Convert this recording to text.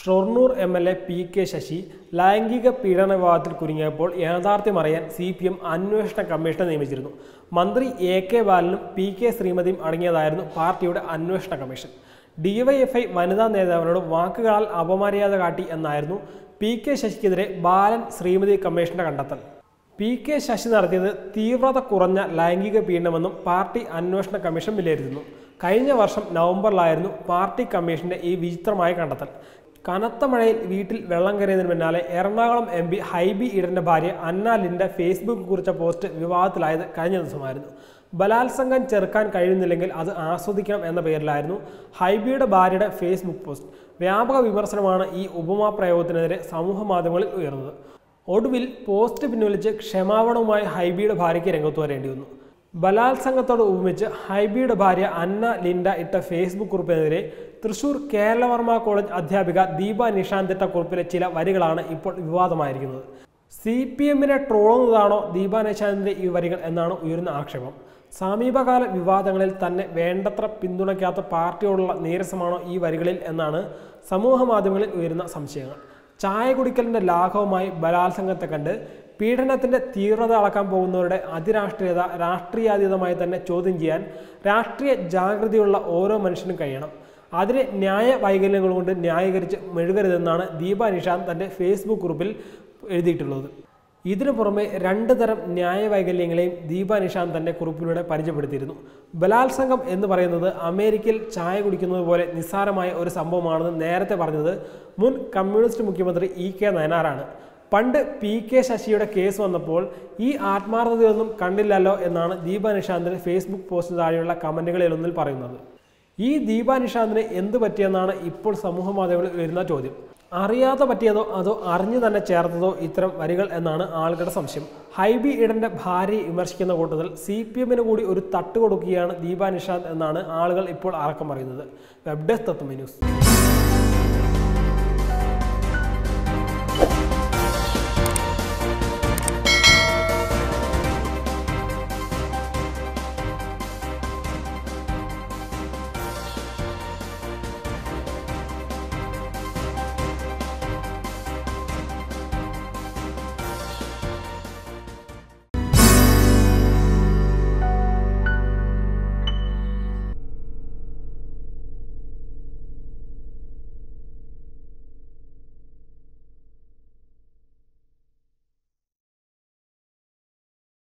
Shoranur MLA. P K. Sasi ലൈംഗിക പീഡന വിവാദത്തിൽ കുരുങ്ങിയപ്പോൾ യാഥാർത്ഥ്യം അറിയാൻ CPM അന്വേഷണ കമ്മീഷനെ നിയമിച്ചിരുന്നു. മന്ത്രി A.K. ബാലനും P.K. ശ്രീമതിയും അടങ്ങിയതായിരുന്നു പാർട്ടിയുടെ അന്വേഷണ കമ്മീഷൻ. DYFI വനിതാ നേതാവിനോട് വാക്കുകളാൽ അപമര്യാദ കാട്ടി എന്നായിരുന്നു P.K. ശശിക്കെതിരെ ബാലൻ ശ്രീമതി കമ്മീഷന്റെ കണ്ടെത്തൽ. P.K. ശശി നടത്തിയത് തീവ്രത കുറഞ്ഞ ലൈംഗിക പീഡനമെന്നും പാർട്ടി അന്വേഷണ കമ്മീഷൻ വിലയിരുത്തുന്നു. കഴിഞ്ഞ വർഷം നവംബറിലായിരുന്നു പാർട്ടി കമ്മീഷന്റെ ഈ വിചിത്രമായ കണ്ടെത്തൽ. കനത്ത മഴയിൽ വീട്ടിൽ വെള്ളം കയറിയതിന് പിന്നാലെ എറണാകുളം MP ഹൈബി ഈഡന്റെ ഭാര്യ അന്ന ലിൻഡ ഫേസ്ബുക്കിൽ കുറിച്ച പോസ്റ്റ് വിവാദത്തിലായത് കഴിഞ്ഞ ദിവസമായിരുന്നു. ബലാത്സംഗം ചെറുക്കാൻ കഴിയുന്നില്ലെങ്കിൽ അത് ആസ്വദിക്കണം എന്ന പേരിലായിരുന്നു ഹൈബിയുടെ ഭാര്യയുടെ ഫേസ്ബുക്ക് പോസ്റ്റ്. വ്യാപക വിമർശനമാണ് ഈ ഉപമാ പ്രയോഗത്തിനെതിരെ സമൂഹ മാധ്യമങ്ങളിൽ ഉയർന്നത്. ഒടുവിൽ പോസ്റ്റ് പിൻവലിച്ച് ക്ഷമാപണവുമായി ഹൈബിയുടെ ഭാര്യയ്ക്ക് രംഗത്ത് വരേണ്ടി വന്നു. ബലാത്സംഗത്തോട് ഉപമിച്ച് ഹൈബിയുടെ ഭാര്യ അന്ന ലിൻഡ ഇട്ട ഫേസ്ബുക്ക് കുറിപ്പിനെതിരെ തൃശൂർ കേരളവർമ്മ കോളേജ് അധ്യാപിക ദീപ നിഷാന്ത് ഇട്ട കുറിപ്പിലെ ചില വരികളാണ് ഇപ്പോൾ വിവാദമായിരിക്കുന്നത്. CPMനെ ട്രോളുന്നതാണോ ദീപ നിഷാന്തിന്റെ ഈ വരികൾ എന്നാണ് ഉയരുന്ന ആക്ഷേപം. സമീപകാല വിവാദങ്ങളിൽ തന്നെ വേണ്ടത്ര പിന്തുണയ്ക്കാത്ത പാർട്ടിയോടുള്ള നീരസമാണോ ഈ വരികളിൽ എന്നാണ് സമൂഹ മാധ്യമങ്ങളിൽ ഉയരുന്ന സംശയങ്ങൾ. ചായ കുടിക്കലിൻ്റെ ലാഘവമായി ബലാത്സംഗത്തെ കണ്ട് പീഡനത്തിൻ്റെ തീവ്രത അളക്കാൻ പോകുന്നവരുടെ അതിരാഷ്ട്രീയത രാഷ്ട്രീയാതീതമായി തന്നെ ചോദ്യം ചെയ്യാൻ രാഷ്ട്രീയ ജാഗ്രതയുള്ള ഓരോ മനുഷ്യനും കഴിയണം. അതിനെ ന്യായ വൈകല്യങ്ങൾ കൊണ്ട് ന്യായീകരിച്ച് മെഴുകരുതെന്നാണ് ദീപ നിഷാന്ത് തൻ്റെ ഫേസ്ബുക്ക് കുറിപ്പിൽ എഴുതിയിട്ടുള്ളത്. ഇതിനു പുറമെ 2 തരം ന്യായ വൈകല്യങ്ങളെയും ദീപ നിഷാന്ത് തൻ്റെ കുറിപ്പിലൂടെ പരിചയപ്പെടുത്തിയിരുന്നു. ബലാത്സംഗം എന്ന് പറയുന്നത് അമേരിക്കയിൽ ചായ കുടിക്കുന്നത് പോലെ നിസ്സാരമായ ഒരു സംഭവമാണെന്ന് നേരത്തെ പറഞ്ഞത് മുൻ കമ്മ്യൂണിസ്റ്റ് മുഖ്യമന്ത്രി E.K. നയനാറാണ്. പണ്ട് P.K. ശശിയുടെ കേസ് വന്നപ്പോൾ ഈ ആത്മാർത്ഥതയൊന്നും കണ്ടില്ലല്ലോ എന്നാണ് ദീപ നിഷാന്തിന് ഫേസ്ബുക്ക് പോസ്റ്റിന് താഴെയുള്ള കമൻറ്റുകളിലൊന്നിൽ പറയുന്നത്. ഈ ദീപ നിഷാന്തിന് എന്ത് പറ്റിയെന്നാണ് ഇപ്പോൾ സമൂഹ മാധ്യമങ്ങളിൽ വരുന്ന ചോദ്യം. അറിയാതെ പറ്റിയതോ അതോ അറിഞ്ഞു തന്നെ ചേർത്തതോ ഇത്തരം വരികൾ എന്നാണ് ആളുകളുടെ സംശയം. ഹൈബി ഈഡന്റെ ഭാര്യയെ വിമർശിക്കുന്ന കൂട്ടത്തിൽ CPMന് കൂടി ഒരു തട്ട് കൊടുക്കുകയാണ് ദീപ നിഷാന്ത് എന്നാണ് ആളുകൾ ഇപ്പോൾ അടക്കം പറയുന്നത്. Web desk Tatwamayi news.